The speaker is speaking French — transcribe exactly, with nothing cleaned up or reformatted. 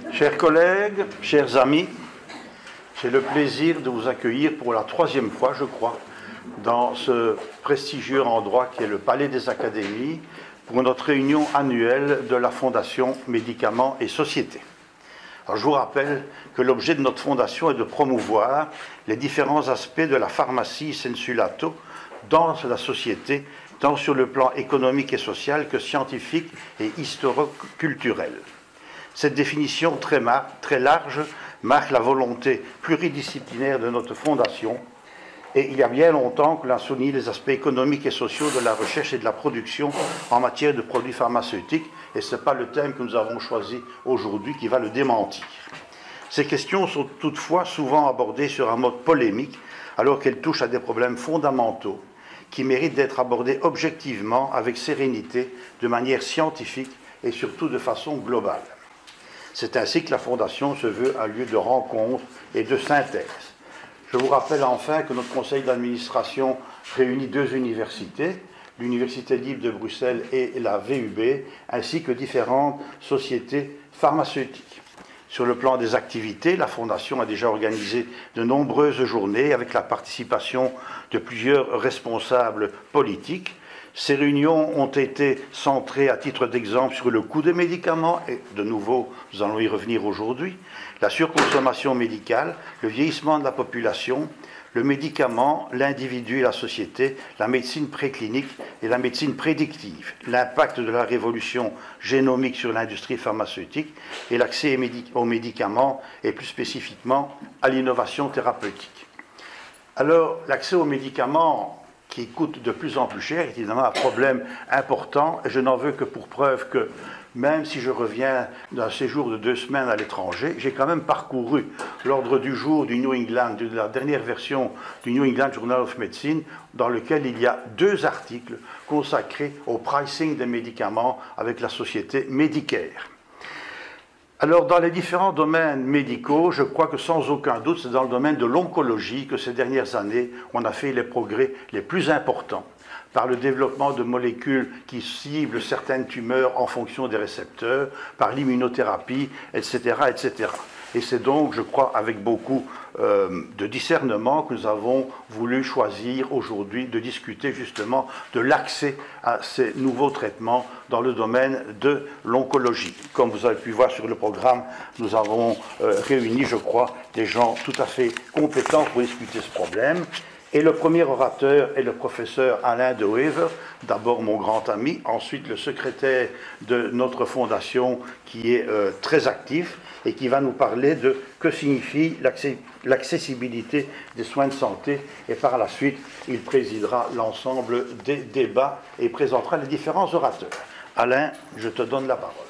Chers collègues, chers amis, j'ai le plaisir de vous accueillir pour la troisième fois, je crois, dans ce prestigieux endroit qui est le Palais des Académies, pour notre réunion annuelle de la Fondation Médicaments et Société. Alors, je vous rappelle que l'objet de notre fondation est de promouvoir les différents aspects de la pharmacie sensu lato dans la société, tant sur le plan économique et social que scientifique et historico-culturel. Cette définition très, très large marque la volonté pluridisciplinaire de notre fondation, et il y a bien longtemps que l'on a souligné les aspects économiques et sociaux de la recherche et de la production en matière de produits pharmaceutiques, et ce n'est pas le thème que nous avons choisi aujourd'hui qui va le démentir. Ces questions sont toutefois souvent abordées sur un mode polémique, alors qu'elles touchent à des problèmes fondamentaux qui méritent d'être abordés objectivement, avec sérénité, de manière scientifique et surtout de façon globale. C'est ainsi que la Fondation se veut un lieu de rencontre et de synthèse. Je vous rappelle enfin que notre conseil d'administration réunit deux universités, l'Université libre de Bruxelles et la V U B, ainsi que différentes sociétés pharmaceutiques. Sur le plan des activités, la Fondation a déjà organisé de nombreuses journées avec la participation de plusieurs responsables politiques. Ces réunions ont été centrées, à titre d'exemple, sur le coût des médicaments, et de nouveau, nous allons y revenir aujourd'hui, la surconsommation médicale, le vieillissement de la population, le médicament, l'individu et la société, la médecine préclinique et la médecine prédictive, l'impact de la révolution génomique sur l'industrie pharmaceutique et l'accès aux médicaments et plus spécifiquement à l'innovation thérapeutique. Alors, l'accès aux médicaments qui coûte de plus en plus cher, est évidemment un problème important, et je n'en veux que pour preuve que même si je reviens d'un séjour de deux semaines à l'étranger, j'ai quand même parcouru l'ordre du jour du New England, de la dernière version du New England Journal of Medicine, dans lequel il y a deux articles consacrés au pricing des médicaments avec la société Medicare. Alors, dans les différents domaines médicaux, je crois que sans aucun doute, c'est dans le domaine de l'oncologie que ces dernières années, on a fait les progrès les plus importants, par le développement de molécules qui ciblent certaines tumeurs en fonction des récepteurs, par l'immunothérapie, et cetera, et cetera. Et c'est donc, je crois, avec beaucoup euh, de discernement que nous avons voulu choisir aujourd'hui de discuter justement de l'accès à ces nouveaux traitements dans le domaine de l'oncologie. Comme vous avez pu voir sur le programme, nous avons euh, réuni, je crois, des gens tout à fait compétents pour discuter ce problème. Et le premier orateur est le professeur Alain de Wever, d'abord mon grand ami, ensuite le secrétaire de notre fondation qui est euh, très actif et qui va nous parler de que signifie l'accessibilité des soins de santé, et par la suite il présidera l'ensemble des débats et présentera les différents orateurs. Alain, je te donne la parole.